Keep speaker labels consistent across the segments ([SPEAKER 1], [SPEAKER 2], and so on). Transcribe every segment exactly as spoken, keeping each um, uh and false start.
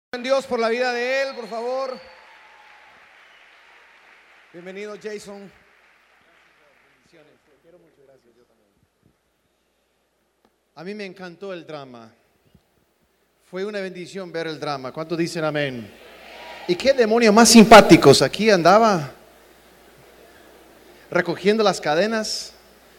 [SPEAKER 1] Dios por la vida de él, por favor. Bienvenido, Jason. Bendiciones. Te quiero mucho, gracias. Yo también. A mí me encantó el drama. Fue una bendición ver el drama. ¿Cuántos dicen amén? Y qué demonios más simpáticos. Aquí andaba recogiendo las cadenas.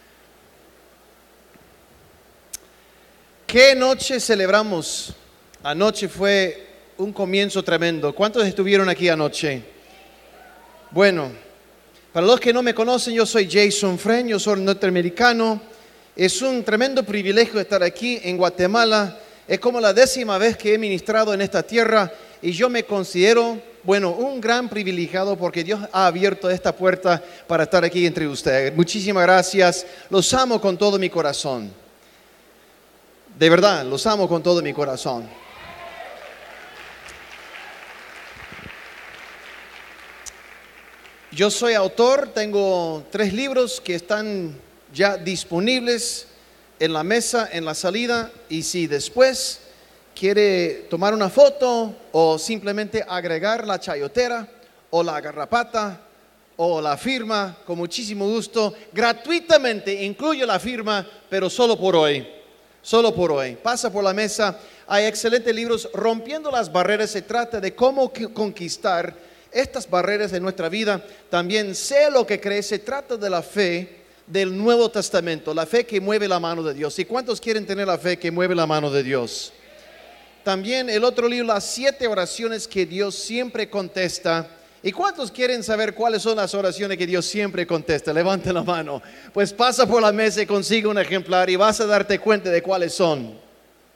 [SPEAKER 1] ¿Qué noche celebramos? Anoche fue un comienzo tremendo. ¿Cuántos estuvieron aquí anoche? Bueno, para los que no me conocen, yo soy Jason Friend, yo soy norteamericano. Es un tremendo privilegio estar aquí en Guatemala. Es como la décima vez que he ministrado en esta tierra y yo me considero, bueno, un gran privilegiado porque Dios ha abierto esta puerta para estar aquí entre ustedes. Muchísimas gracias. Los amo con todo mi corazón. De verdad, los amo con todo mi corazón. Yo soy autor, tengo tres libros que están ya disponibles en la mesa, en la salida, y si después quiere tomar una foto o simplemente agregar la chayotera o la garrapata o la firma, con muchísimo gusto, gratuitamente incluyo la firma, pero solo por hoy, solo por hoy. Pasa por la mesa, hay excelentes libros. Rompiendo las barreras, se trata de cómo conquistar estas barreras de nuestra vida. También Sé lo que crees, se trata de la fe del Nuevo Testamento, la fe que mueve la mano de Dios. ¿Y cuántos quieren tener la fe que mueve la mano de Dios? También el otro libro, las siete oraciones que Dios siempre contesta. ¿Y cuántos quieren saber cuáles son las oraciones que Dios siempre contesta? Levanten la mano. Pues pasa por la mesa y consigue un ejemplar y vas a darte cuenta de cuáles son.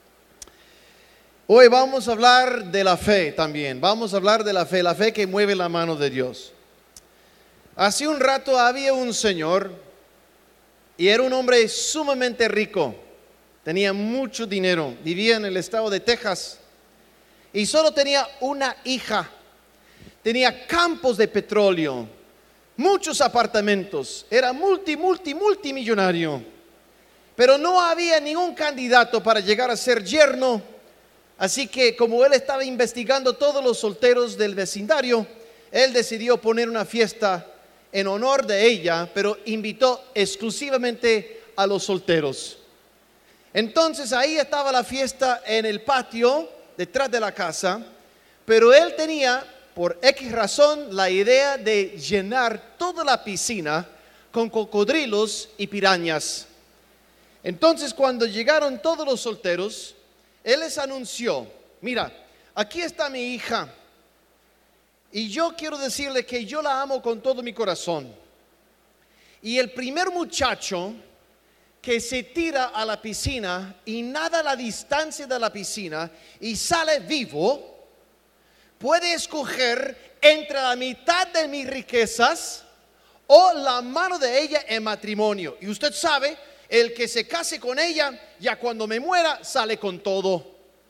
[SPEAKER 1] Hoy vamos a hablar de la fe también, vamos a hablar de la fe, la fe que mueve la mano de Dios. Hace un rato había un señor y era un hombre sumamente rico, tenía mucho dinero, vivía en el estado de Texas y solo tenía una hija, tenía campos de petróleo, muchos apartamentos, era multi, multi, multimillonario, pero no había ningún candidato para llegar a ser yerno. Así que como él estaba investigando todos los solteros del vecindario, él decidió poner una fiesta en honor de ella, pero invitó exclusivamente a los solteros. Entonces ahí estaba la fiesta en el patio, detrás de la casa, pero él tenía, por X razón, la idea de llenar toda la piscina con cocodrilos y pirañas. Entonces cuando llegaron todos los solteros, él les anunció: mira, aquí está mi hija y yo quiero decirle que yo la amo con todo mi corazón. Y el primer muchacho que se tira a la piscina y nada a la distancia de la piscina y sale vivo, puede escoger entre la mitad de mis riquezas o la mano de ella en matrimonio. Y usted sabe, el que se case con ella, ya cuando me muera, sale con todo.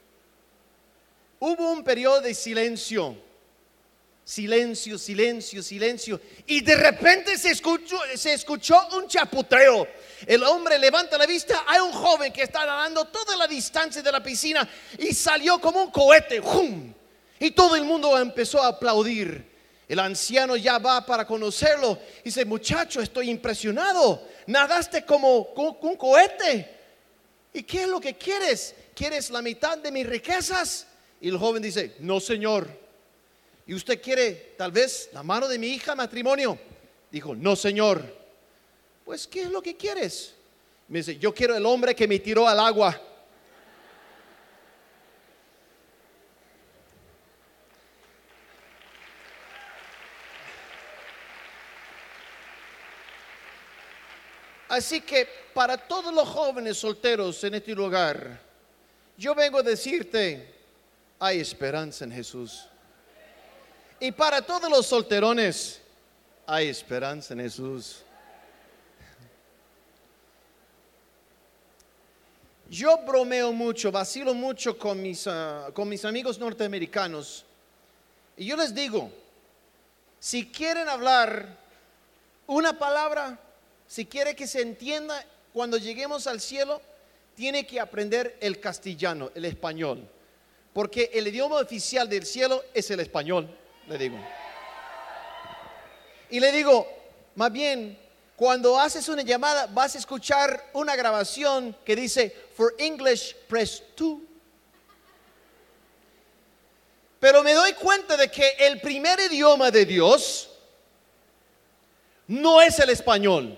[SPEAKER 1] Hubo un periodo de silencio, silencio, silencio, silencio, y de repente se escuchó, se escuchó un chapoteo. El hombre levanta la vista, hay un joven que está nadando toda la distancia de la piscina y salió como un cohete, ¡jum! Y todo el mundo empezó a aplaudir. El anciano ya va para conocerlo y dice: muchacho, estoy impresionado, nadaste como un cohete. ¿Y qué es lo que quieres? ¿Quieres la mitad de mis riquezas? Y el joven dice: no, señor. ¿Y usted quiere tal vez la mano de mi hija en matrimonio? Dijo: no, señor. Pues ¿qué es lo que quieres? Me dice: yo quiero el hombre que me tiró al agua. Así que para todos los jóvenes solteros en este lugar, yo vengo a decirte: hay esperanza en Jesús. Y para todos los solterones, hay esperanza en Jesús. Yo bromeo mucho, vacilo mucho con mis, uh, con mis amigos norteamericanos. Y yo les digo: si quieren hablar una palabra, si quiere que se entienda cuando lleguemos al cielo, tiene que aprender el castellano, el español. porque el idioma oficial del cielo es el español, le digo. Y le digo, más bien, cuando haces una llamada vas a escuchar una grabación que dice, for English, press two. Pero me doy cuenta de que el primer idioma de Dios no es el español,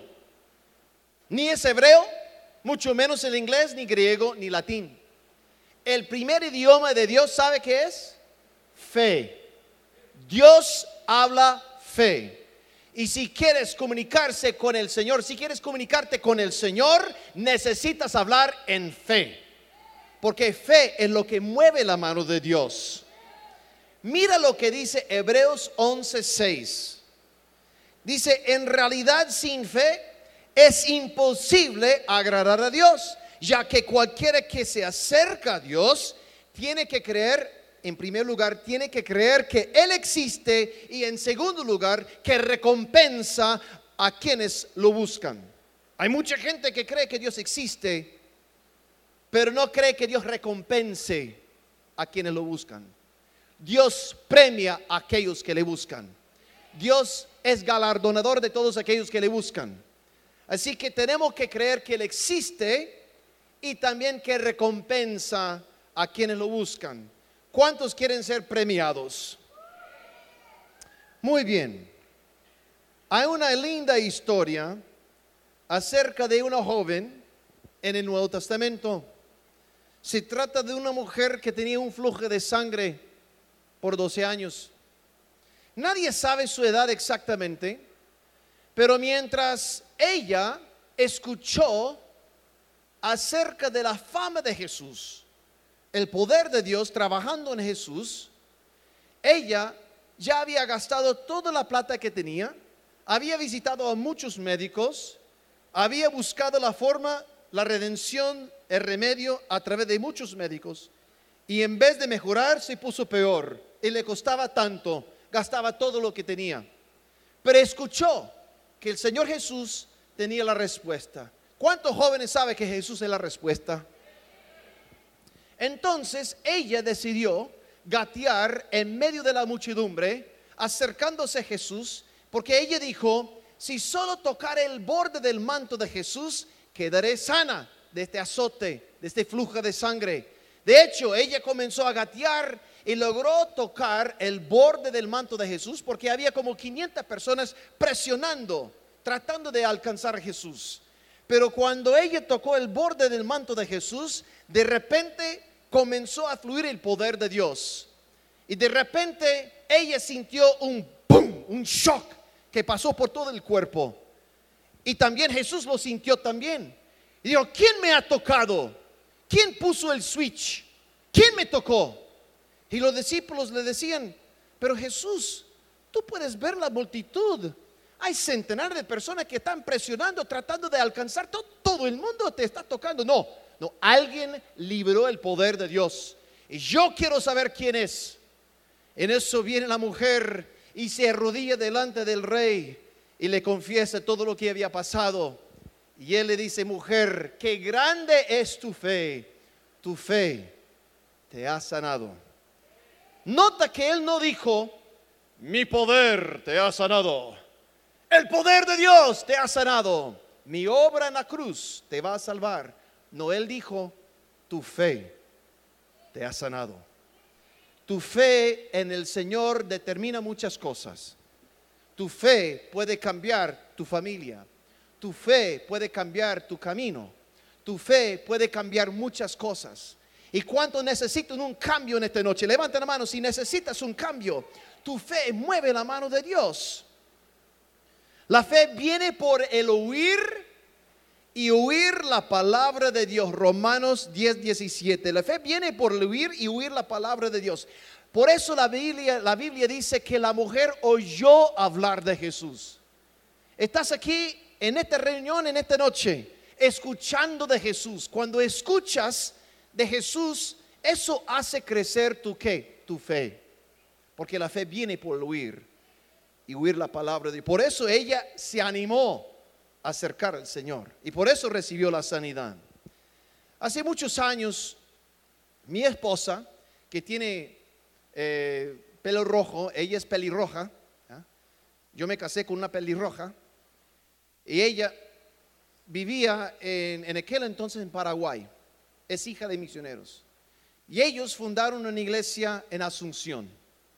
[SPEAKER 1] ni es hebreo, mucho menos el inglés, ni griego, ni latín. El primer idioma de Dios, ¿sabe qué es? Fe. Dios habla fe. Y si quieres comunicarse con el Señor, si quieres comunicarte con el Señor, necesitas hablar en fe. Porque fe es lo que mueve la mano de Dios. Mira lo que dice Hebreos once seis. Dice, en realidad sin fe es imposible agradar a Dios, ya que cualquiera que se acerca a Dios tiene que creer, en primer lugar, tiene que creer que Él existe, y en segundo lugar, que recompensa a quienes lo buscan. Hay mucha gente que cree que Dios existe, pero no cree que Dios recompense a quienes lo buscan. Dios premia a aquellos que le buscan. Dios es galardonador de todos aquellos que le buscan. Así que tenemos que creer que Él existe y también que recompensa a quienes lo buscan. ¿Cuántos quieren ser premiados? Muy bien. Hay una linda historia acerca de una joven en el Nuevo Testamento. Se trata de una mujer que tenía un flujo de sangre por doce años. Nadie sabe su edad exactamente, pero mientras ella escuchó acerca de la fama de Jesús, el poder de Dios trabajando en Jesús, ella ya había gastado toda la plata que tenía, había visitado a muchos médicos, había buscado la forma, la redención, el remedio a través de muchos médicos, y en vez de mejorar se puso peor, y le costaba tanto, gastaba todo lo que tenía. Pero escuchó que el Señor Jesús tenía la respuesta. ¿Cuántos jóvenes saben que Jesús es la respuesta? Entonces ella decidió gatear en medio de la muchedumbre, acercándose a Jesús, porque ella dijo, si solo tocar el borde del manto de Jesús, quedaré sana de este azote, de este flujo de sangre. De hecho, ella comenzó a gatear y logró tocar el borde del manto de Jesús, porque había como quinientas personas presionando, tratando de alcanzar a Jesús. Pero cuando ella tocó el borde del manto de Jesús, de repente comenzó a fluir el poder de Dios. Y de repente ella sintió un boom, un shock que pasó por todo el cuerpo. Y también Jesús lo sintió también. Y dijo, ¿quién me ha tocado? ¿Quién puso el switch? ¿Quién me tocó? Y los discípulos le decían, pero Jesús, tú puedes ver la multitud. Hay centenares de personas que están presionando, tratando de alcanzar. Todo, todo el mundo te está tocando. No, no, alguien liberó el poder de Dios. Y yo quiero saber quién es. En eso viene la mujer y se arrodilla delante del rey y le confiesa todo lo que había pasado. Y él le dice, mujer, qué grande es tu fe. Tu fe te ha sanado. Nota que él no dijo, mi poder te ha sanado. El poder de Dios te ha sanado. Mi obra en la cruz te va a salvar. No, él dijo, tu fe te ha sanado. Tu fe en el Señor determina muchas cosas. Tu fe puede cambiar tu familia. Tu fe puede cambiar tu camino. Tu fe puede cambiar muchas cosas. ¿Y cuánto necesitan un cambio en esta noche? Levanta la mano si necesitas un cambio. Tu fe mueve la mano de Dios. La fe viene por el oír y oír la palabra de Dios. Romanos diez diecisiete. La fe viene por el oír y oír la palabra de Dios. Por eso la Biblia, la Biblia dice que la mujer oyó hablar de Jesús. Estás aquí en esta reunión, en esta noche, escuchando de Jesús. Cuando escuchas de Jesús, eso hace crecer tu ¿qué? Tu fe. Porque la fe viene por el oír y oír la palabra de Dios. Por eso ella se animó a acercar al Señor y por eso recibió la sanidad. Hace muchos años mi esposa que tiene eh, pelo rojo, ella es pelirroja. ¿Ah? Yo me casé con una pelirroja y ella vivía en, en aquel entonces en Paraguay, es hija de misioneros. Y ellos fundaron una iglesia en Asunción.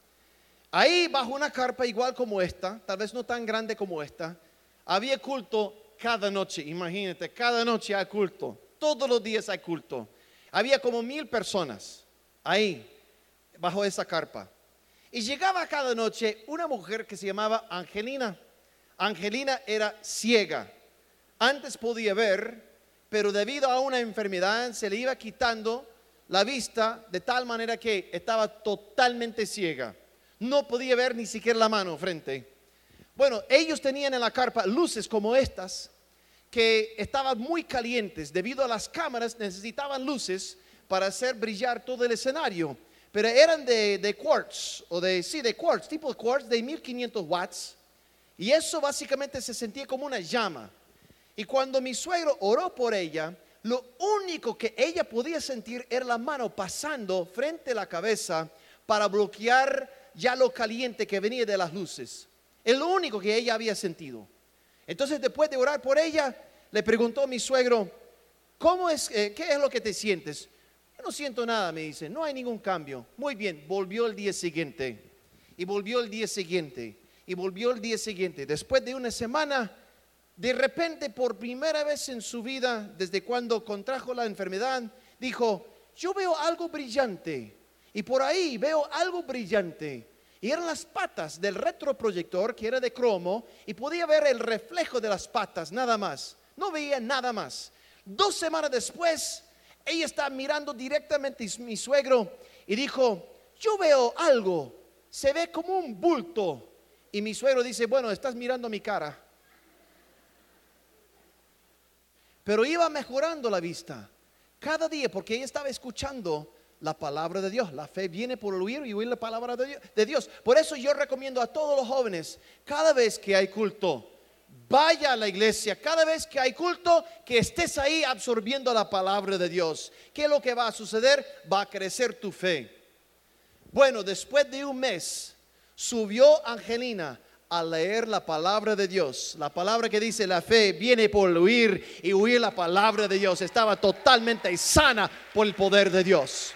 [SPEAKER 1] Ahí bajo una carpa igual como esta, tal vez no tan grande como esta, había culto cada noche. Imagínate, cada noche hay culto, todos los días hay culto. Había como mil personas ahí bajo esa carpa. Y llegaba cada noche una mujer que se llamaba Angelina. Angelina era ciega. Antes podía ver, pero debido a una enfermedad se le iba quitando la vista de tal manera que estaba totalmente ciega. No podía ver ni siquiera la mano frente. Bueno, ellos tenían en la carpa luces como estas que estaban muy calientes. Debido a las cámaras necesitaban luces para hacer brillar todo el escenario. Pero eran de, de quartz, o de, sí, de quartz, tipo de quartz de mil quinientos watts. Y eso básicamente se sentía como una llama. Y cuando mi suegro oró por ella, lo único que ella podía sentir era la mano pasando frente a la cabeza para bloquear ya lo caliente que venía de las luces. Es lo único que ella había sentido. Entonces, después de orar por ella, le preguntó a mi suegro, ¿cómo es, eh, qué es lo que te sientes? Yo no siento nada, me dice, no hay ningún cambio. Muy bien, volvió el día siguiente, y volvió el día siguiente, y volvió el día siguiente. Después de una semana, de repente, por primera vez en su vida, desde cuando contrajo la enfermedad, dijo, yo veo algo brillante, y por ahí veo algo brillante. Y eran las patas del retroproyector, que era de cromo, y podía ver el reflejo de las patas, nada más. No veía nada más. Dos semanas después, ella estaba mirando directamente a mi suegro y dijo, yo veo algo, se ve como un bulto. Y mi suegro dice, bueno, estás mirando mi cara. Pero iba mejorando la vista cada día porque ella estaba escuchando la palabra de Dios. La fe viene por oír y oír la palabra de Dios. Por eso yo recomiendo a todos los jóvenes, cada vez que hay culto, vaya a la iglesia. Cada vez que hay culto, que estés ahí absorbiendo la palabra de Dios. ¿Qué es lo que va a suceder? Va a crecer tu fe. Bueno, después de un mes, subió Angelina a leer la palabra de Dios. La palabra que dice, la fe viene por oír y oír la palabra de Dios. Estaba totalmente sana por el poder de Dios.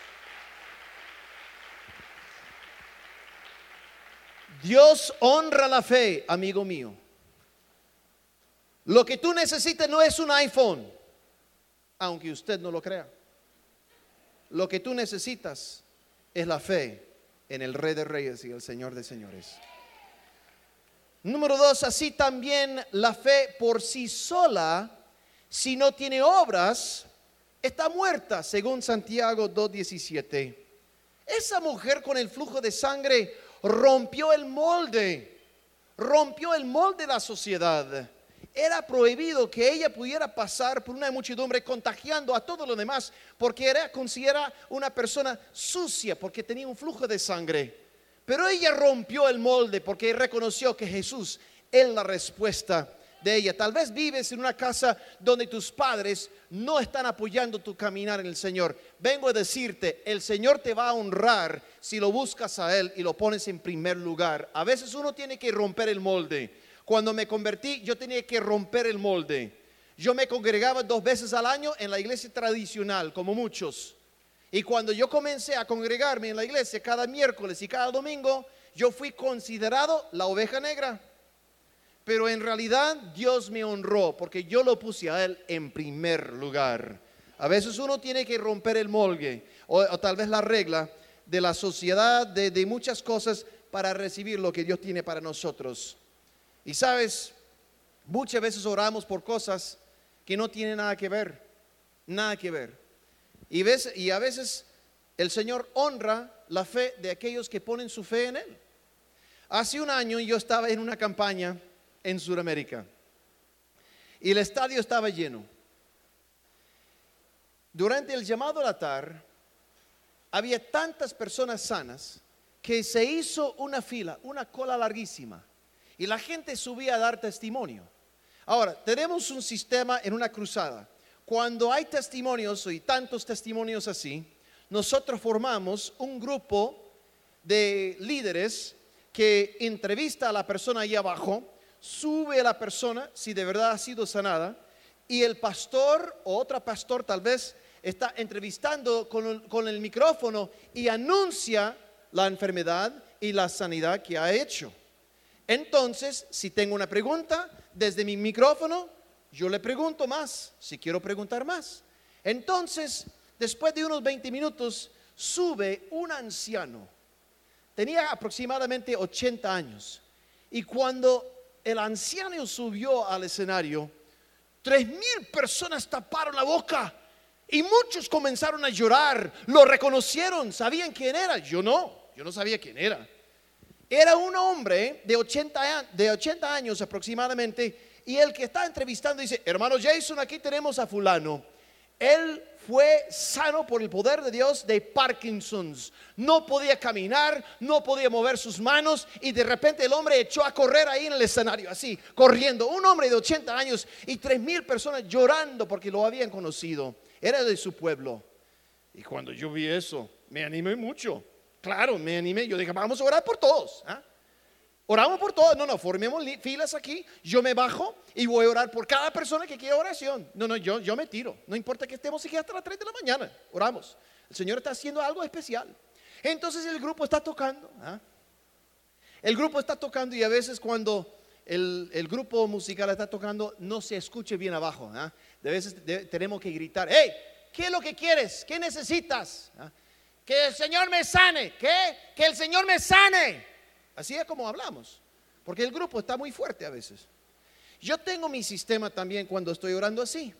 [SPEAKER 1] Dios honra la fe, amigo mío. Lo que tú necesitas no es un iPhone, aunque usted no lo crea. Lo que tú necesitas es la fe en el Rey de Reyes y el Señor de Señores. Número dos, así también la fe por sí sola, si no tiene obras, está muerta, según Santiago dos diecisiete. Esa mujer con el flujo de sangre rompió el molde, rompió el molde de la sociedad. Era prohibido que ella pudiera pasar por una muchedumbre contagiando a todos los demás, porque era considerada una persona sucia, porque tenía un flujo de sangre. Pero ella rompió el molde porque reconoció que Jesús es la respuesta de ella. Tal vez vives en una casa donde tus padres no están apoyando tu caminar en el Señor. Vengo a decirte, el Señor te va a honrar si lo buscas a Él y lo pones en primer lugar. A veces uno tiene que romper el molde. Cuando me convertí, yo tenía que romper el molde. Yo me congregaba dos veces al año en la iglesia tradicional, como muchos. Y cuando yo comencé a congregarme en la iglesia cada miércoles y cada domingo, yo fui considerado la oveja negra. Pero en realidad Dios me honró porque yo lo puse a Él en primer lugar. A veces uno tiene que romper el molde o, o tal vez la regla de la sociedad, de, de muchas cosas para recibir lo que Dios tiene para nosotros. Y sabes, muchas veces oramos por cosas que no tienen nada que ver, nada que ver. Y, ves, y a veces el Señor honra la fe de aquellos que ponen su fe en Él. Hace un año yo estaba en una campaña en Sudamérica y el estadio estaba lleno. Durante el llamado al altar había tantas personas sanas que se hizo una fila, una cola larguísima, y la gente subía a dar testimonio. Ahora, tenemos un sistema en una cruzada. Cuando hay testimonios y tantos testimonios así, nosotros formamos un grupo de líderes que entrevista a la persona ahí abajo, sube a la persona si de verdad ha sido sanada, y el pastor o otra pastor tal vez está entrevistando con el, con el micrófono y anuncia la enfermedad y la sanidad que ha hecho. Entonces, si tengo una pregunta desde mi micrófono, yo le pregunto más, si quiero preguntar más. Entonces, después de unos veinte minutos, sube un anciano. Tenía aproximadamente ochenta años. Y cuando el anciano subió al escenario, tres mil personas taparon la boca. Y muchos comenzaron a llorar. Lo reconocieron, sabían quién era. Yo no, yo no sabía quién era. Era un hombre de ochenta, de ochenta años aproximadamente. Y el que está entrevistando dice: hermano Jason, aquí tenemos a fulano. Él fue sano por el poder de Dios de Parkinson's. No podía caminar, no podía mover sus manos, y de repente el hombre echó a correr ahí en el escenario, así, corriendo. Un hombre de ochenta años y tres mil personas llorando porque lo habían conocido. Era de su pueblo. Y cuando yo vi eso, me animé mucho. Claro, me animé. Yo dije: vamos a orar por todos. ¿Ah? Oramos por todos. No, no, formemos filas aquí. Yo me bajo y voy a orar por cada persona que quiera oración. No, no, yo, yo me tiro. No importa que estemos aquí hasta las tres de la mañana. Oramos. El Señor está haciendo algo especial. Entonces el grupo está tocando. ¿Ah? El grupo está tocando, y a veces cuando el, el grupo musical está tocando, no se escuche bien abajo. ¿Ah? De veces de, tenemos que gritar: hey, ¿qué es lo que quieres? ¿Qué necesitas? ¿Ah? Que el Señor me sane. ¿Qué? Que el Señor me sane. Así es como hablamos, porque el grupo está muy fuerte a veces. Yo tengo mi sistema también cuando estoy orando así.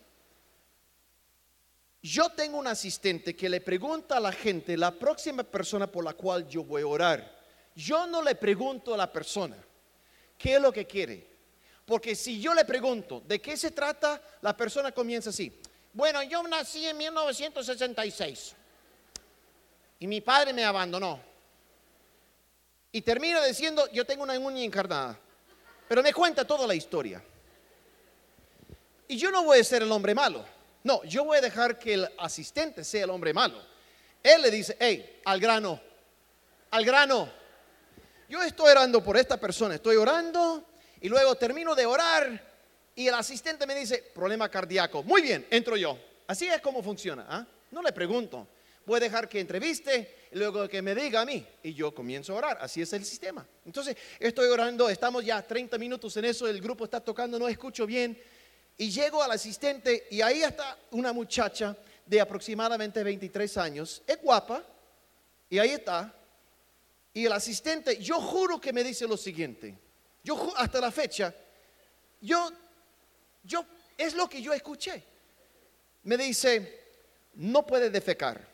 [SPEAKER 1] Yo tengo un asistente que le pregunta a la gente la próxima persona por la cual yo voy a orar. Yo no le pregunto a la persona qué es lo que quiere, porque si yo le pregunto de qué se trata, la persona comienza así: bueno, yo nací en mil novecientos sesenta y seis y mi padre me abandonó. Y termina diciendo: yo tengo una uña encarnada. Pero me cuenta toda la historia. Y yo no voy a ser el hombre malo. No, yo voy a dejar que el asistente sea el hombre malo. Él le dice: hey, al grano, al grano. Yo estoy orando por esta persona, estoy orando, y luego termino de orar, y el asistente me dice: problema cardíaco. Muy bien, entro yo. Así es como funciona. ¿Ah? No le pregunto. Voy a dejar que entreviste y luego que me diga a mí, y yo comienzo a orar. Así es el sistema. Entonces estoy orando, estamos ya treinta minutos en eso, el grupo está tocando, no escucho bien, y llego al asistente, y ahí está una muchacha de aproximadamente veintitrés años. Es guapa, y ahí está. Y el asistente, yo juro que me dice lo siguiente. Yo hasta la fecha, yo, yo es lo que yo escuché. Me dice: no puede defecar.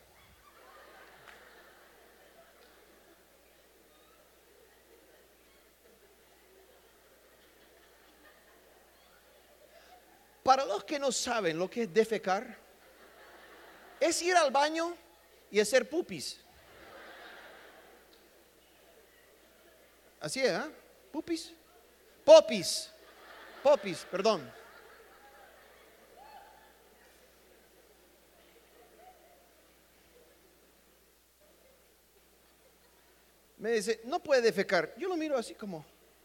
[SPEAKER 1] Para los que no saben lo que es defecar, es ir al baño y hacer pupis. Así es, ¿eh? Pupis. Popis. Popis, perdón. Me dice: no puede defecar. Yo lo miro así como...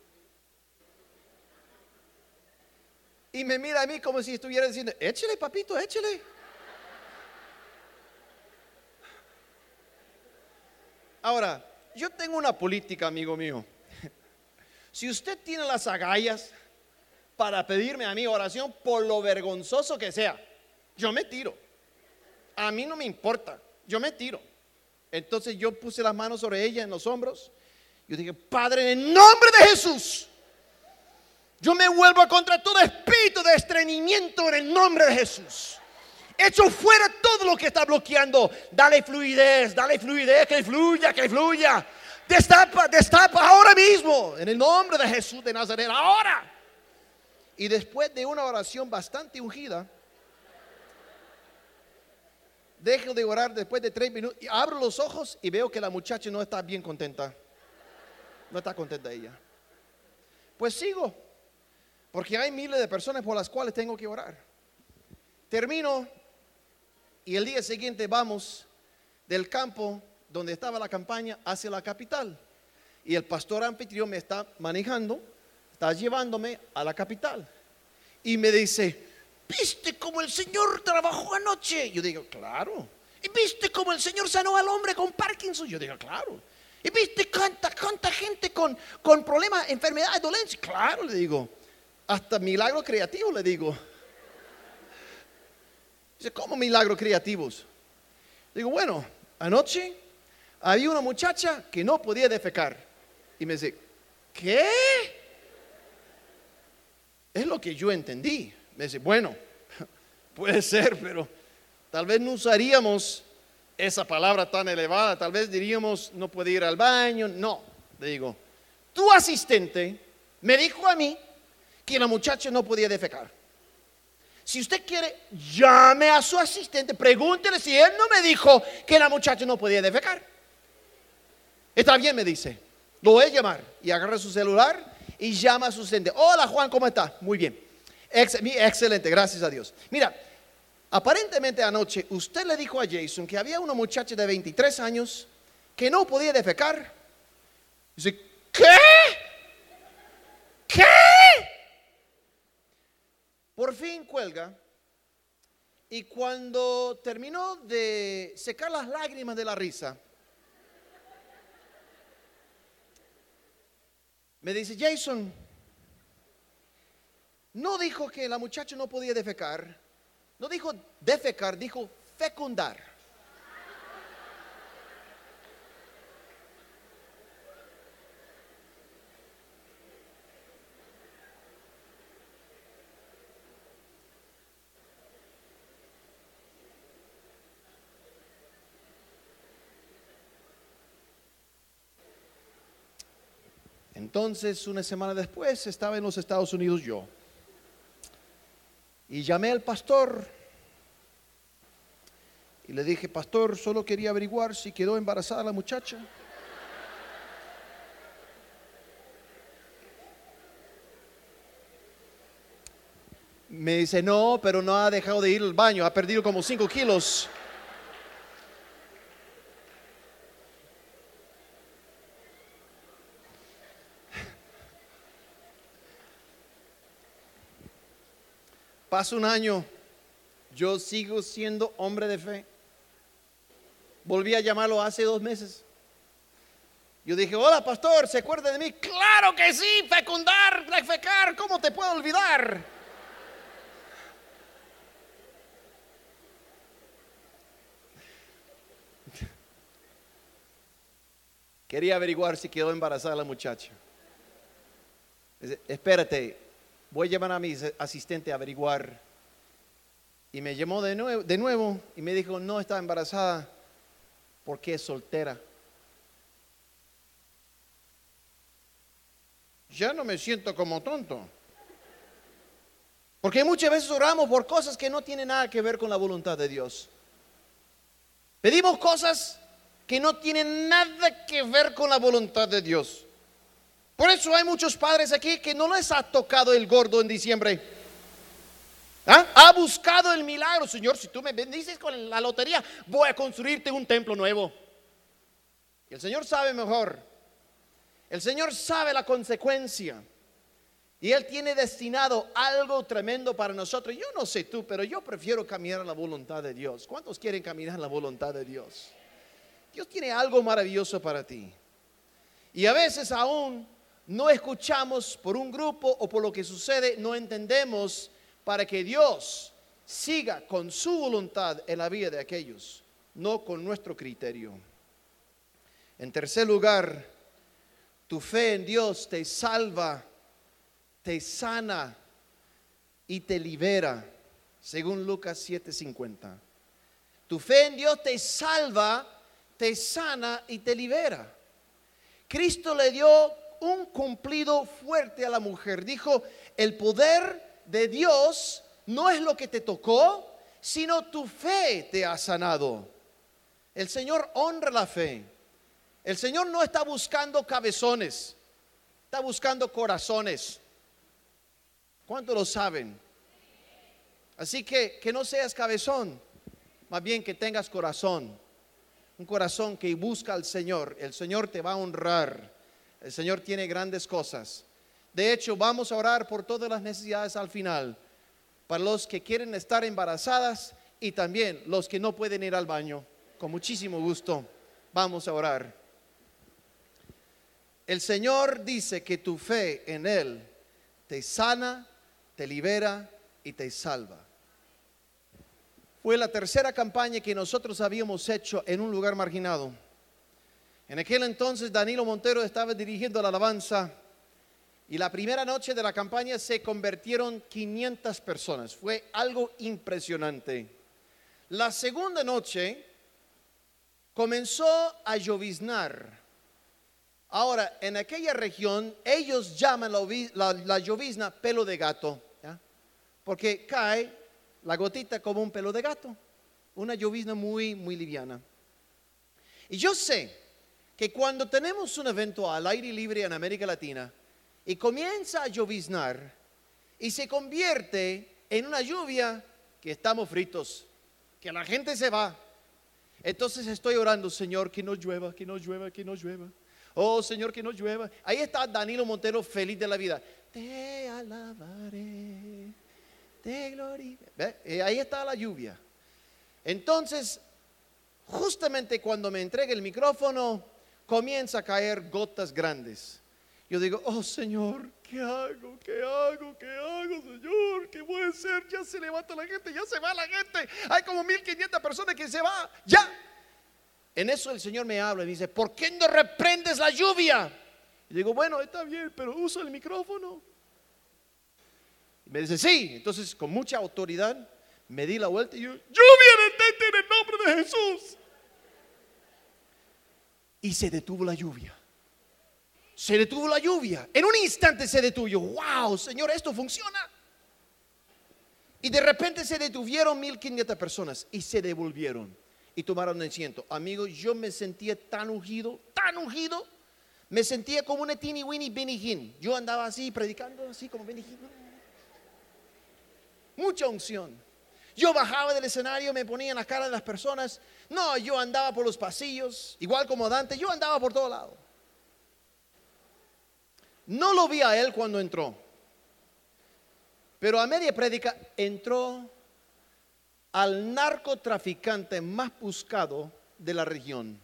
[SPEAKER 1] Y me mira a mí como si estuviera diciendo: échale, papito, échale. Ahora, yo tengo una política, amigo mío. Si usted tiene las agallas para pedirme a mí oración, por lo vergonzoso que sea, yo me tiro. A mí no me importa, yo me tiro. Entonces yo puse las manos sobre ella en los hombros. Yo dije: Padre, en el nombre de Jesús, yo me vuelvo contra todo espíritu de estreñimiento en el nombre de Jesús. Echo fuera todo lo que está bloqueando. Dale fluidez, dale fluidez, que fluya, que fluya. Destapa, destapa ahora mismo, en el nombre de Jesús de Nazaret, ahora. Y después de una oración bastante ungida, dejo de orar después de tres minutos y abro los ojos y veo que la muchacha no está bien contenta. No está contenta ella. Pues sigo, porque hay miles de personas por las cuales tengo que orar. Termino y el día siguiente vamos del campo donde estaba la campaña hacia la capital. Y el pastor anfitrión me está manejando, está llevándome a la capital. Y me dice, ¿viste cómo el Señor trabajó anoche? Yo digo, claro. ¿Y viste cómo el Señor sanó al hombre con Parkinson? Yo digo, claro. ¿Y viste cuánta, cuánta gente con, con problemas, enfermedades, dolencias? Claro, le digo. Hasta milagros creativos, le digo. Dice, ¿cómo milagros creativos? Digo, bueno, anoche había una muchacha que no podía defecar. Y me dice, ¿qué? Es lo que yo entendí. Me dice, bueno, puede ser, pero tal vez no usaríamos esa palabra tan elevada. Tal vez diríamos, no puede ir al baño. No, le digo, tu asistente me dijo a mí que la muchacha no podía defecar. Si usted quiere, llame a su asistente, pregúntele si él no me dijo que la muchacha no podía defecar. Está bien, me dice. Lo voy a llamar. Y agarra su celular y llama a su asistente. Hola, Juan, ¿cómo está? Muy bien. Ex- excelente, gracias a Dios. Mira, aparentemente anoche usted le dijo a Jason que había una muchacha de veintitrés años que no podía defecar. Dice, ¿qué? ¿Qué? Por fin cuelga, y cuando terminó de secar las lágrimas de la risa, me dice, Jason, no dijo que la muchacha no podía defecar, no dijo defecar, dijo fecundar. Entonces, una semana después, estaba en los Estados Unidos yo. Y llamé al pastor y le dije, pastor, solo quería averiguar si quedó embarazada la muchacha. Me dice, no, pero no ha dejado de ir al baño, ha perdido como cinco kilos. Pasa un año, yo sigo siendo hombre de fe. Volví a llamarlo hace dos meses. Yo dije, hola pastor, ¿se acuerda de mí? Claro que sí, fecundar, defecar, ¿cómo te puedo olvidar? Quería averiguar si quedó embarazada la muchacha. Dice, espérate, voy a llamar a mi asistente a averiguar. Y me llamó de nuevo, de nuevo y me dijo, no está embarazada porque es soltera. Ya no me siento como tonto. Porque muchas veces oramos por cosas que no tienen nada que ver con la voluntad de Dios. Pedimos cosas que no tienen nada que ver con la voluntad de Dios. Por eso hay muchos padres aquí que no les ha tocado el gordo en diciembre. ¿Ah? Ha buscado el milagro. Señor, si tú me bendices con la lotería, voy a construirte un templo nuevo. Y el Señor sabe mejor. El Señor sabe la consecuencia. Y Él tiene destinado algo tremendo para nosotros. Yo no sé tú, pero yo prefiero caminar en la voluntad de Dios. ¿Cuántos quieren caminar en la voluntad de Dios? Dios tiene algo maravilloso para ti. Y a veces aún no escuchamos por un grupo o por lo que sucede, no entendemos para que Dios siga con su voluntad en la vida de aquellos, no con nuestro criterio. En tercer lugar, tu fe en Dios te salva, te sana y te libera, según Lucas siete cincuenta. Tu fe en Dios te salva, te sana y te libera. Cristo le dio un cumplido fuerte a la mujer. Dijo, el poder de Dios no es lo que te tocó, sino tu fe te ha sanado. El Señor honra la fe. El Señor no está buscando cabezones, está buscando corazones. ¿Cuántos lo saben? Así que que no seas cabezón, más bien que tengas corazón. un corazón que busca al Señor, el Señor te va a honrar. El Señor tiene grandes cosas. De hecho, vamos a orar por todas las necesidades al final, para los que quieren estar embarazadas y también los que no pueden ir al baño. Con muchísimo gusto vamos a orar. El Señor dice que tu fe en Él te sana, te libera y te salva. Fue la tercera campaña que nosotros habíamos hecho en un lugar marginado. En aquel entonces Danilo Montero estaba dirigiendo la alabanza y la primera noche de la campaña se convirtieron quinientas personas. Fue algo impresionante. La segunda noche comenzó a lloviznar. Ahora, en aquella región ellos llaman la, la, la llovizna pelo de gato, ¿ya? Porque cae la gotita como un pelo de gato. Una llovizna muy, muy liviana. Y yo sé que cuando tenemos un evento al aire libre en América Latina y comienza a lloviznar y se convierte en una lluvia, que estamos fritos, que la gente se va. Entonces estoy orando, Señor, que no llueva, que no llueva, que no llueva. Oh, Señor, que no llueva. Ahí está Danilo Montero feliz de la vida. Te alabaré, te glorificaré. Ahí está la lluvia. Entonces, justamente cuando me entrega el micrófono, comienza a caer gotas grandes. Yo digo, oh Señor, ¿qué hago? ¿Qué hago? ¿Qué hago, Señor? ¿Qué voy a hacer? Ya se levanta la gente, ya se va la gente. Hay como mil quinientas personas que se van, ya. En eso el Señor me habla y me dice, ¿por qué no reprendes la lluvia? Y digo, bueno, está bien, pero usa el micrófono. Y me dice, sí. Entonces, con mucha autoridad, me di la vuelta y yo, lluvia, detente en el nombre de Jesús. Y se detuvo la lluvia. Se detuvo la lluvia. En un instante se detuvo. Wow, Señor, esto funciona. Y de repente se detuvieron mil quinientas personas y se devolvieron y tomaron asiento. Amigos, yo me sentía tan ungido, tan ungido. Me sentía como una teeny weeny Benny Hinn. Yo andaba así predicando, así como Benny Hinn. Mucha unción. Yo bajaba del escenario, me ponía en la cara de las personas. No, yo andaba por los pasillos, igual como Dante, yo andaba por todo lado. No lo vi a él cuando entró, pero a media prédica entró al narcotraficante más buscado de la región.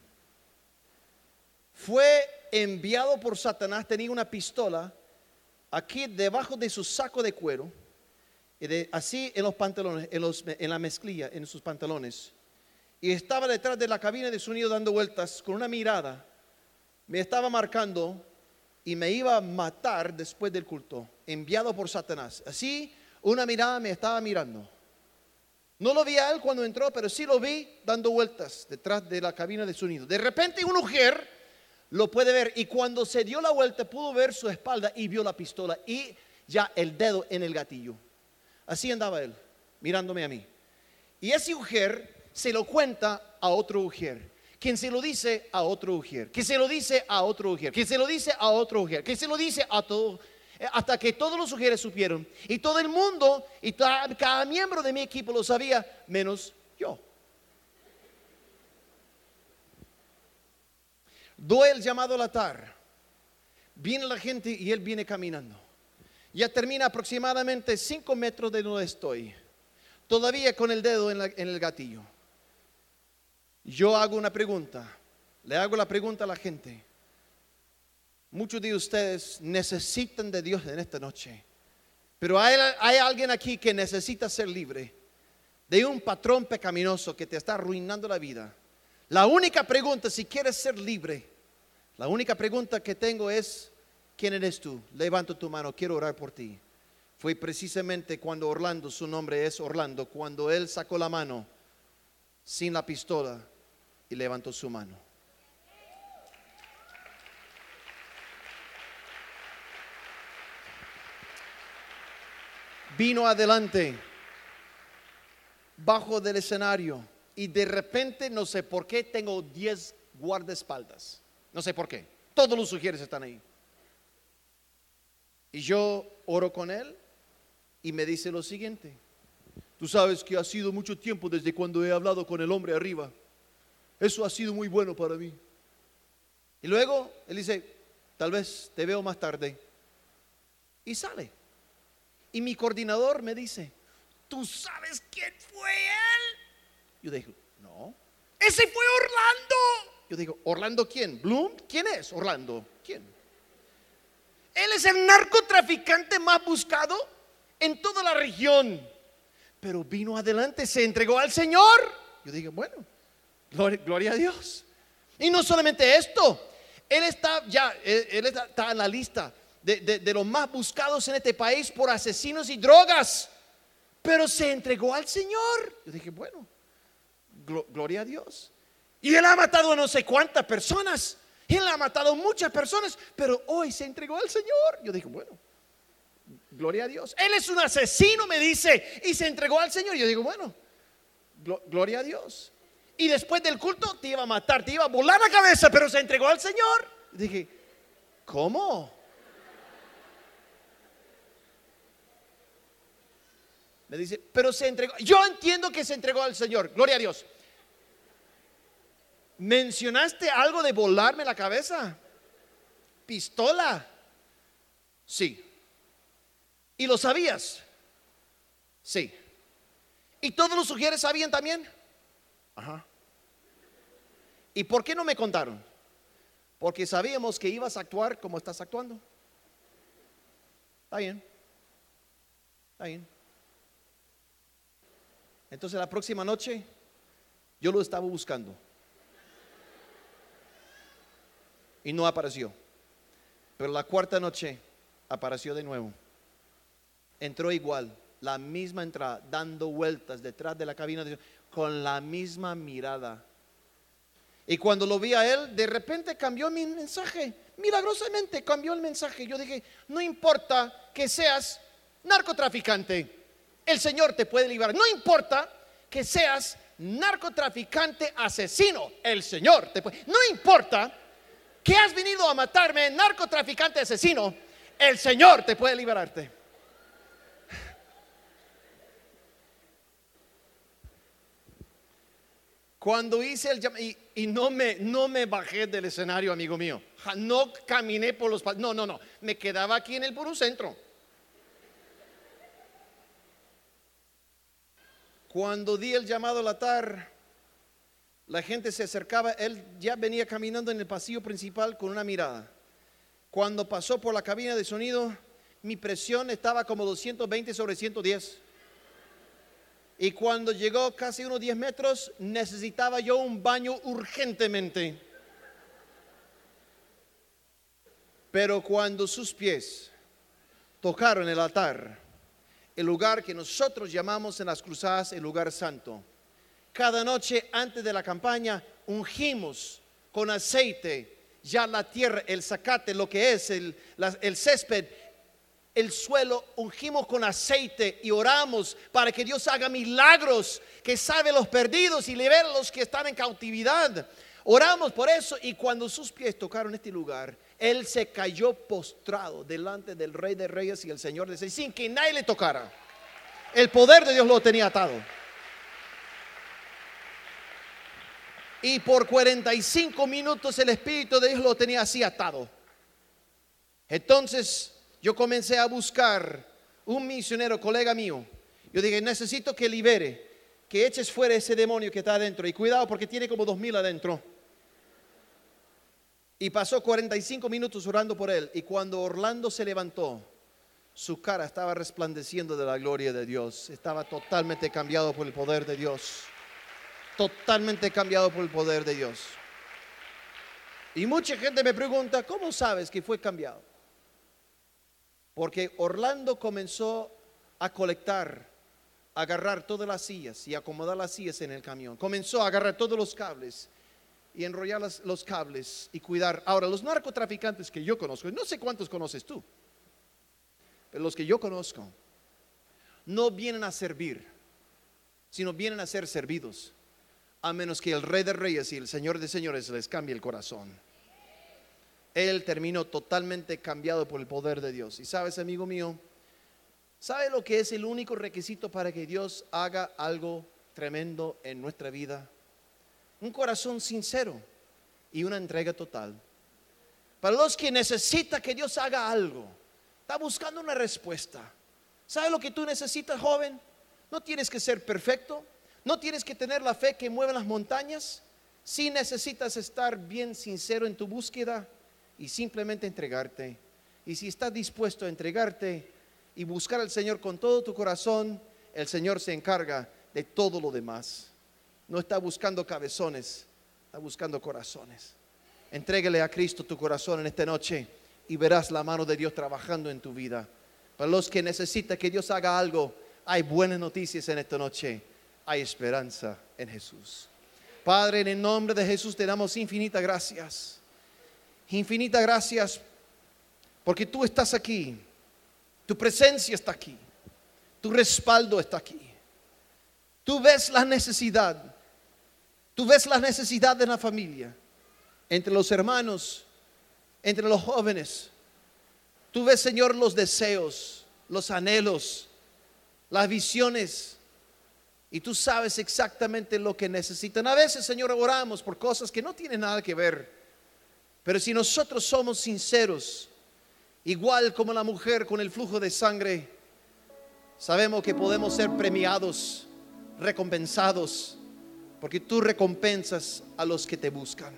[SPEAKER 1] Fue enviado por Satanás, tenía una pistola aquí debajo de su saco de cuero. Y de, así en los pantalones, en, los, en la mezclilla, en sus pantalones. Y estaba detrás de la cabina de sonido dando vueltas con una mirada. Me estaba marcando y me iba a matar después del culto, enviado por Satanás. Así, una mirada me estaba mirando. No lo vi a él cuando entró, pero sí lo vi dando vueltas detrás de la cabina de sonido. De repente una mujer lo puede ver y cuando se dio la vuelta pudo ver su espalda y vio la pistola y ya el dedo en el gatillo. Así andaba él, mirándome a mí. Y ese mujer se lo cuenta a otro mujer, quien se lo dice a otro mujer, que se lo dice a otro mujer, que se lo dice a otro mujer, que se lo dice a todo, hasta que todos los mujeres supieron. Y todo el mundo, y cada, cada miembro de mi equipo lo sabía, menos yo. Doy el llamado al altar. Viene la gente y él viene caminando. Ya termina aproximadamente cinco metros de donde estoy, todavía con el dedo en, la, en el gatillo. Yo hago una pregunta, le hago la pregunta a la gente. Muchos de ustedes necesitan de Dios en esta noche, pero hay, hay alguien aquí que necesita ser libre de un patrón pecaminoso que te está arruinando la vida. La única pregunta, si quieres ser libre, la única pregunta que tengo es, ¿quién eres tú? Levanta tu mano, quiero orar por ti. Fue precisamente cuando Orlando, su nombre es Orlando, cuando él sacó la mano sin la pistola y levantó su mano. Vino adelante, bajo del escenario, y de repente, no sé por qué, tengo diez guardaespaldas. No sé por qué. Todos los sugieres están ahí. Y yo oro con él y me dice lo siguiente: tú sabes que ha sido mucho tiempo desde cuando he hablado con el hombre arriba. Eso ha sido muy bueno para mí. Y luego él dice, tal vez te veo más tarde. Y sale. Y mi coordinador me dice, ¿tú sabes quién fue él? Yo digo, no. Ese fue Orlando. Yo digo, ¿Orlando quién? ¿Bloom? ¿Quién es Orlando? ¿Quién? Él es el narcotraficante más buscado en toda la región. Pero vino adelante, se entregó al Señor. Yo digo, bueno, gloria, gloria a Dios. Y no solamente esto, él está ya, él, él está, está en la lista de, de, de los más buscados en este país por asesinos y drogas. Pero se entregó al Señor. Yo dije, bueno, glo, gloria a Dios. Y él ha matado a no sé cuántas personas. Él ha matado a muchas personas, pero hoy se entregó al Señor. Yo dije, bueno, gloria a Dios. Él es un asesino, me dice, y se entregó al Señor. Yo digo, bueno, glo, gloria a Dios. Y después del culto te iba a matar, te iba a volar la cabeza, pero se entregó al Señor. Yo dije, ¿cómo? Me dice, pero se entregó. Yo entiendo que se entregó al Señor, gloria a Dios. ¿Mencionaste algo de volarme la cabeza? ¿Pistola? Sí. ¿Y lo sabías? Sí. ¿Y todos los sugieres sabían también? Ajá. ¿Y por qué no me contaron? Porque sabíamos que ibas a actuar como estás actuando. Está bien. Está bien. Entonces la próxima noche yo lo estaba buscando y no apareció. Pero la cuarta noche apareció de nuevo. Entró igual, la misma entrada, dando vueltas detrás de la cabina de, con la misma mirada. Y cuando lo vi a él, de repente cambió mi mensaje. Milagrosamente cambió el mensaje. Yo dije, no importa que seas narcotraficante, el Señor te puede librar. No importa que seas narcotraficante asesino, el Señor te puede. No importa que has venido a matarme, narcotraficante asesino, el Señor te puede liberarte. Cuando hice el llamado, y, y no, me, no me bajé del escenario, amigo mío. No caminé por los... No, no, no. Me quedaba aquí en el puro centro. Cuando di el llamado al altar, la gente se acercaba. Él ya venía caminando en el pasillo principal con una mirada. Cuando pasó por la cabina de sonido, mi presión estaba como doscientos veinte sobre ciento diez. Y cuando llegó casi unos diez metros, necesitaba yo un baño urgentemente. Pero cuando sus pies tocaron el altar, el lugar que nosotros llamamos en las cruzadas el lugar santo, cada noche antes de la campaña ungimos con aceite ya la tierra, el zacate, lo que es el, la, el césped, el suelo, ungimos con aceite y oramos para que Dios haga milagros, que salve a los perdidos y libere a los que están en cautividad. Oramos por eso, y cuando sus pies tocaron este lugar, él se cayó postrado delante del Rey de Reyes y el Señor de Señores, sin que nadie le tocara. El poder de Dios lo tenía atado. Y por cuarenta y cinco minutos el Espíritu de Dios lo tenía así atado. Entonces yo comencé a buscar un misionero, colega mío. Yo dije, necesito que libere, que eches fuera ese demonio que está adentro. Y cuidado porque tiene como dos mil adentro. Y pasó cuarenta y cinco minutos orando por él. Y cuando Orlando se levantó, su cara estaba resplandeciendo de la gloria de Dios. Estaba totalmente cambiado por el poder de Dios. Totalmente cambiado por el poder de Dios. Y mucha gente me pregunta, ¿cómo sabes que fue cambiado? Porque Orlando comenzó a colectar, a agarrar todas las sillas y acomodar las sillas en el camión. Comenzó a agarrar todos los cables y enrollar los, los cables y cuidar. Ahora, los narcotraficantes que yo conozco, no sé cuántos conoces tú, pero los que yo conozco no vienen a servir, sino vienen a ser servidos, a menos que el Rey de Reyes y el Señor de Señores les cambie el corazón. Él terminó totalmente cambiado por el poder de Dios. Y sabes, amigo mío, ¿sabe lo que es el único requisito para que Dios haga algo tremendo en nuestra vida? un corazón sincero y una entrega total. Para los que necesitan que Dios haga algo, está buscando una respuesta. ¿Sabe lo que tú necesitas, joven? No tienes que ser perfecto, no tienes que tener la fe que mueve las montañas. Sí necesitas estar bien sincero en tu búsqueda y simplemente entregarte. Y si estás dispuesto a entregarte y buscar al Señor con todo tu corazón, el Señor se encarga de todo lo demás. No está buscando cabezones, está buscando corazones. Entrégale a Cristo tu corazón en esta noche y verás la mano de Dios trabajando en tu vida. Para los que necesitan que Dios haga algo, hay buenas noticias en esta noche. Hay esperanza en Jesús. Padre, en el nombre de Jesús te damos infinitas gracias. Infinitas gracias porque tú estás aquí. Tu presencia está aquí. Tu respaldo está aquí. Tú ves la necesidad. Tú ves la necesidad de la familia, entre los hermanos, entre los jóvenes. Tú ves, Señor, los deseos, los anhelos, las visiones. Y tú sabes exactamente lo que necesitan. A veces, Señor, oramos por cosas que no tienen nada que ver. Pero si nosotros somos sinceros, igual como la mujer con el flujo de sangre, sabemos que podemos ser premiados, recompensados, porque tú recompensas a los que te buscan.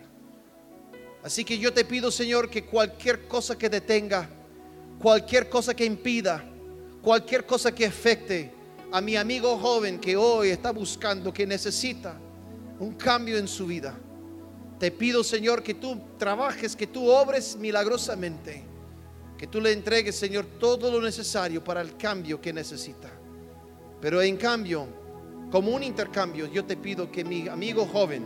[SPEAKER 1] Así que yo te pido, Señor, que cualquier cosa que detenga, cualquier cosa que impida, cualquier cosa que afecte a mi amigo joven que hoy está buscando, que necesita un cambio en su vida, te pido, Señor, que tú trabajes, que tú obres milagrosamente, que tú le entregues, Señor, todo lo necesario para el cambio que necesita. Pero en cambio, como un intercambio, yo te pido que mi amigo joven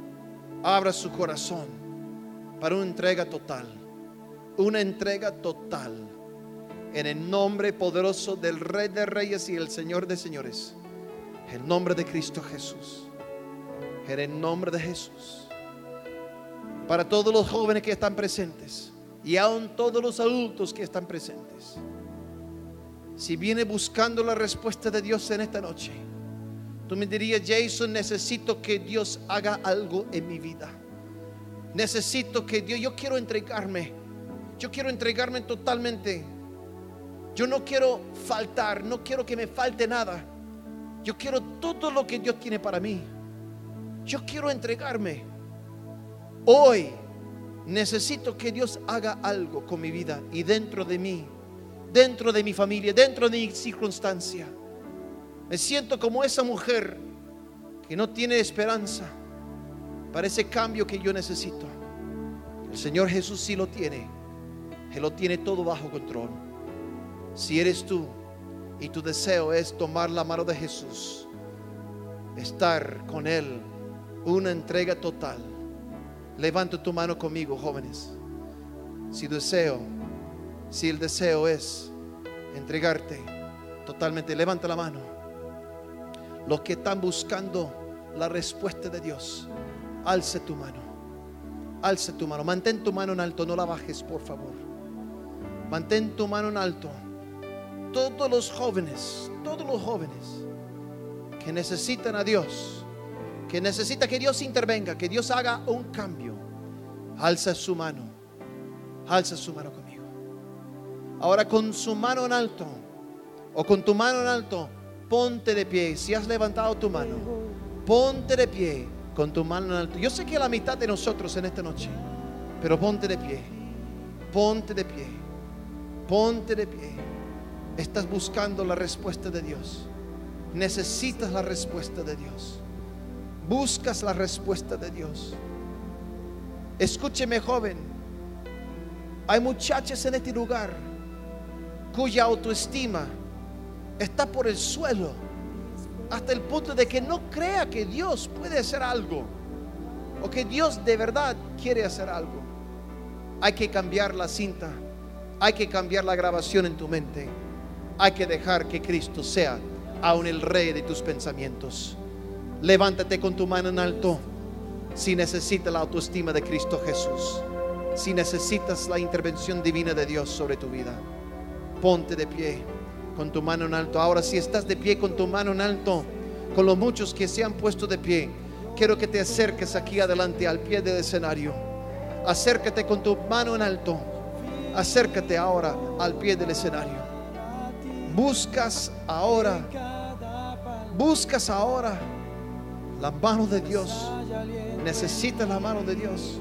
[SPEAKER 1] abra su corazón para una entrega total, una entrega total, en el nombre poderoso del Rey de Reyes y el Señor de Señores, en el nombre de Cristo Jesús, en el nombre de Jesús. Para todos los jóvenes que están presentes y aún todos los adultos que están presentes, si viene buscando la respuesta de Dios en esta noche, tú me dirías: Jason, necesito que Dios haga algo en mi vida. Necesito que Dios, yo quiero entregarme. Yo quiero entregarme totalmente. Yo no quiero faltar, no quiero que me falte nada. Yo quiero todo lo que Dios tiene para mí. Yo quiero entregarme. Hoy necesito que Dios haga algo con mi vida y dentro de mí, dentro de mi familia, dentro de mi circunstancia. Me siento como esa mujer que no tiene esperanza para ese cambio que yo necesito. El Señor Jesús sí lo tiene. Él lo tiene todo bajo control. Si eres tú y tu deseo es tomar la mano de Jesús, estar con Él, una entrega total, levanta tu mano conmigo, jóvenes. Si deseo, si el deseo es entregarte totalmente, levanta la mano. Los que están buscando la respuesta de Dios, alce tu mano, alce tu mano, mantén tu mano en alto, no la bajes, por favor. Mantén tu mano en alto. Todos los jóvenes, todos los jóvenes que necesitan a Dios, que necesita que Dios intervenga, que Dios haga un cambio, alza su mano, alza su mano conmigo. Ahora, con su mano en alto o con tu mano en alto, ponte de pie. Si has levantado tu mano, ponte de pie con tu mano en alto. Yo sé que la mitad de nosotros en esta noche, pero ponte de pie, ponte de pie, ponte de pie. Estás buscando la respuesta de Dios. Necesitas la respuesta de Dios. Buscas la respuesta de Dios. Escúcheme, joven. Hay muchachas en este lugar cuya autoestima está por el suelo, hasta el punto de que no crea que Dios puede hacer algo, o que Dios de verdad quiere hacer algo. Hay que cambiar la cinta. Hay que cambiar la grabación en tu mente. Hay que dejar que Cristo sea aún el rey de tus pensamientos. Levántate con tu mano en alto si necesitas la autoestima de Cristo Jesús, si necesitas la intervención divina de Dios sobre tu vida. Ponte de pie con tu mano en alto. Ahora, si estás de pie con tu mano en alto, con los muchos que se han puesto de pie, quiero que te acerques aquí adelante al pie del escenario. Acércate con tu mano en alto. Acércate ahora al pie del escenario. Buscas ahora, buscas ahora la mano de Dios. Necesitas la mano de Dios.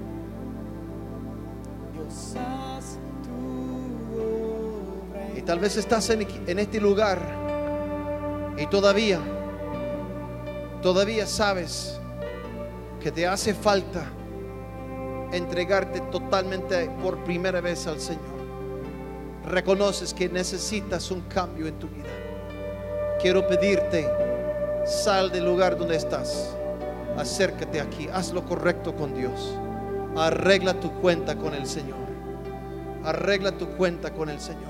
[SPEAKER 1] Y tal vez estás en, en este lugar y todavía, todavía sabes que te hace falta entregarte totalmente por primera vez al Señor. Reconoces que necesitas un cambio en tu vida. Quiero pedirte, sal del lugar donde estás, acércate aquí, haz lo correcto con Dios, arregla tu cuenta con el Señor, arregla tu cuenta con el Señor.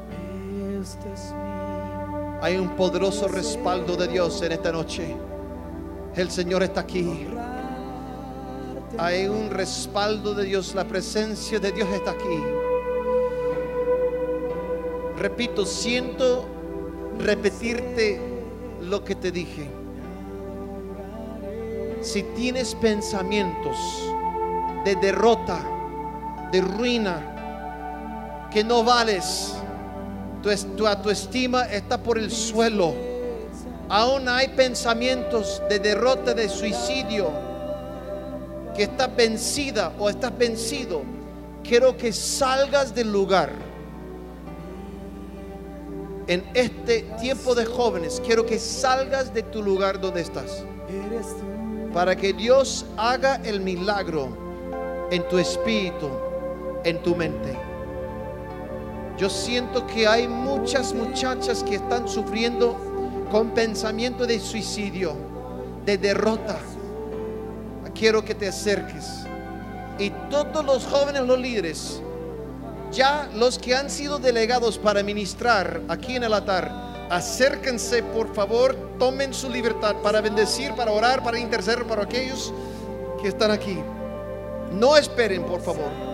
[SPEAKER 1] Hay un poderoso respaldo de Dios en esta noche. El Señor está aquí. Hay un respaldo de Dios, la presencia de Dios está aquí. Repito, siento repetirte lo que te dije. Si tienes pensamientos de derrota, de ruina, que no vales, tu, tu autoestima está por el suelo, aún hay pensamientos de derrota, de suicidio, que estás vencida o estás vencido, quiero que salgas del lugar. En este tiempo de jóvenes, quiero que salgas de tu lugar donde estás, para que Dios haga el milagro en tu espíritu, en tu mente. Yo siento que hay muchas muchachas que están sufriendo con pensamiento de suicidio, de derrota. Quiero que te acerques. Y todos los jóvenes, los líderes, ya los que han sido delegados para ministrar aquí en el altar, acérquense por favor, tomen su libertad para bendecir, para orar, para interceder para aquellos que están aquí. No esperen, por favor.